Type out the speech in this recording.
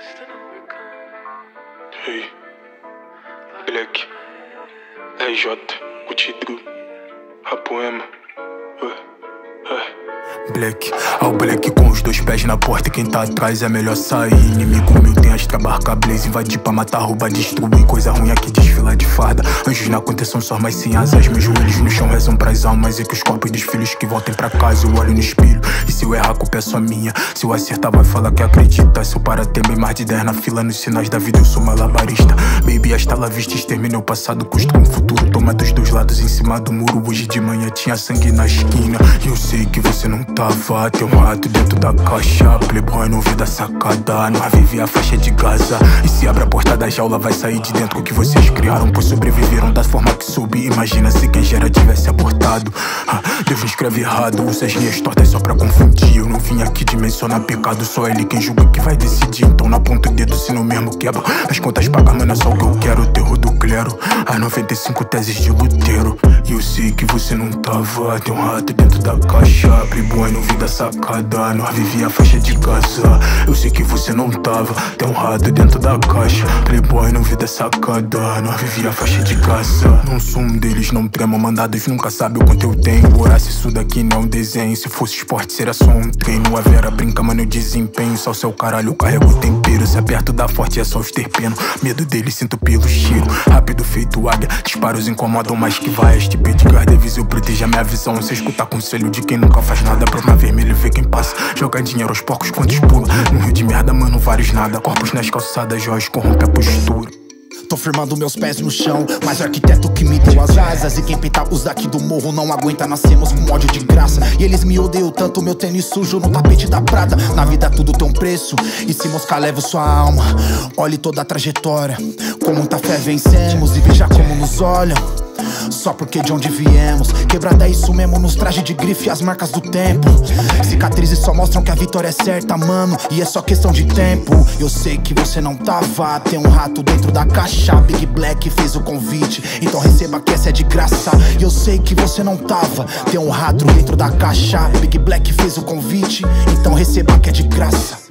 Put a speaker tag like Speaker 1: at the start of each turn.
Speaker 1: Hey, Black, EJ, Kutidru, a poema.
Speaker 2: Black, ao Black com os dois pés na porta e quem tá atrás é melhor sair. Inimigo meu tem as trabarca blaze, invadir pra matar, roubar, destruir. Coisa ruim aqui desfila de farda. Anjos na contenção só mais sem asas. Meus joelhos no chão rezam pras almas e que os corpos dos filhos que voltem pra casa. Eu olho no espelho e se eu errar a culpa é só minha. Se eu acertar vai falar que acredita. Se eu parar tem bem mais de 10 na fila. Nos sinais da vida eu sou malabarista. Baby, hasta la vista, exterminei o passado, construo um futuro. Toma dos dois lados em cima do muro. Hoje de manhã tinha sangue na esquina e eu sei que você não tava. Tem um rato dentro da caixa, playboy no ouvido da sacada. Não vive a faixa de Gaza. E se abre a porta da jaula vai sair de dentro o que vocês criaram, pois sobreviveram da forma que soube. Imagina se quem gera tivesse abortado. Deus escreve errado, usa as linhas tortas só pra confundir. Eu não vim aqui dimensionar pecado, só ele quem julga que vai decidir. Então na ponta do dedo se não mesmo quebra. As contas pagas, mano, é só o que eu quero. O terror do clero, as 95 teses de Lutero. E eu sei que você não tava. Tem um rato dentro da caixa, playboy no ouvido da sacada. Nós vivia a faixa de Gaza. Eu sei que você não tava. Tem um rato dentro da caixa, playboy no ouvido da sacada. Nós vivia a faixa de Gaza. Não sou um deles, não tremo. Mandados nunca sabe o quanto eu tenho. Horácio, isso daqui não é um desenho. Se fosse esporte seria só um treino. A Vera brinca, mano, eu desempenho. Só o seu caralho, eu carrego o tempero. Se é perto da forte é só os terpenos. Medo deles sinto pelo cheiro. Rápido feito águia, disparos incomodam mais que vai. Este de guarda viseu proteja minha visão. Se escutar conselho de quem nunca faz nada. Broma vermelho e vê quem passa. Joga dinheiro aos porcos quantos pula. No rio de merda, mano, vários nada. Corpos nas calçadas, Jorge corrompe a postura.
Speaker 3: Tô firmando meus pés no chão, mas o arquiteto que me deu as asas. E quem pintar os daqui do morro não aguenta, nascemos com ódio de graça. E eles me odeiam tanto, meu tênis sujo no tapete da Prada. Na vida tudo tem um preço, e se moscar leva sua alma. Olhe toda a trajetória, com muita fé vencemos. E veja como nos olham, só porque de onde viemos. Quebrada é isso mesmo, nos traje de grife as marcas do tempo. Cicatrizes só mostram que a vitória é certa, mano, e é só questão de tempo. Eu sei que você não tava. Tem um rato dentro da caixa, Big Black fez o convite, então receba que essa é de graça. E eu sei que você não tava. Tem um rato dentro da caixa, Big Black fez o convite, então receba que é de graça.